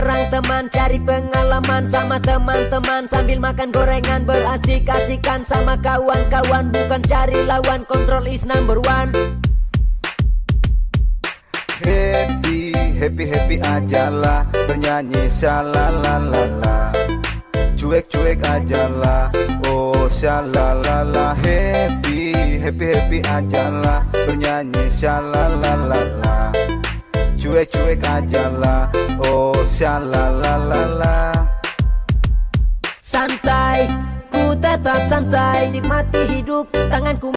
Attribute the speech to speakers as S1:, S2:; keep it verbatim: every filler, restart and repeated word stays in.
S1: Orang teman cari pengalaman sama teman-teman, sambil makan gorengan berasik-asikan sama kawan-kawan. Bukan cari lawan, control is number one.
S2: Happy, happy, happy ajalah, bernyanyi shalalalala. Cuek-cuek ajalah, oh shalalala. Happy, happy, happy ajalah, bernyanyi shalalalala. Cuek-cuek ajalah, oh shalalalala.
S1: Santai, ku tetap santai, nikmati hidup, tanganku